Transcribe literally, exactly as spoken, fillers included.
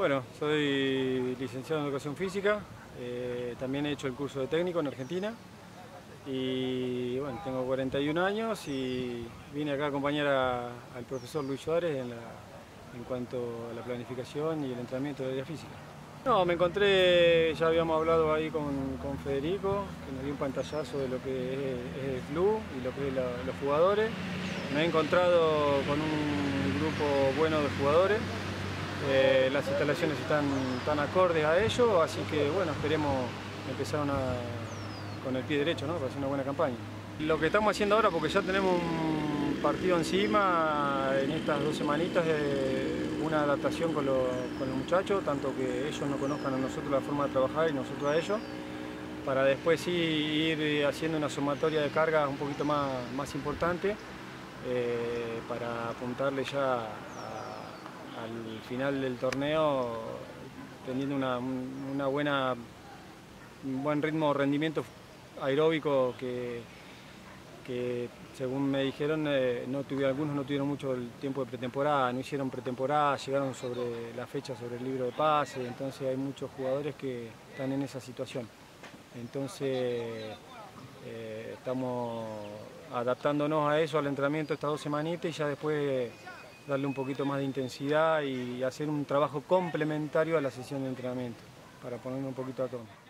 Bueno, soy licenciado en Educación Física, eh, también he hecho el curso de técnico en Argentina y bueno, tengo cuarenta y un años y vine acá a acompañar a, al profesor Luis Suárez en, la, en cuanto a la planificación y el entrenamiento de área física. No, me encontré, ya habíamos hablado ahí con, con Federico, que nos dio un pantallazo de lo que es, es el club y lo que es la, los jugadores. Me he encontrado con un grupo bueno de jugadores. Eh, las instalaciones están tan acordes a ello, así que bueno, esperemos empezar una, con el pie derecho, ¿no? Para hacer una buena campaña. Lo que estamos haciendo ahora, porque ya tenemos un partido encima en estas dos semanitas, de una adaptación con, lo, con los muchachos, tanto que ellos nos conozcan a nosotros la forma de trabajar y nosotros a ellos, para después sí ir haciendo una sumatoria de cargas un poquito más, más importante, eh, para apuntarle ya a al final del torneo teniendo una, una buena, un buen ritmo de rendimiento aeróbico que, que según me dijeron, eh, no tuve, algunos no tuvieron mucho el tiempo de pretemporada, no hicieron pretemporada, llegaron sobre la fecha sobre el libro de pase, entonces hay muchos jugadores que están en esa situación. Entonces eh, estamos adaptándonos a eso, al entrenamiento estas dos semanitas y ya después darle un poquito más de intensidad y hacer un trabajo complementario a la sesión de entrenamiento para ponernos un poquito a tono.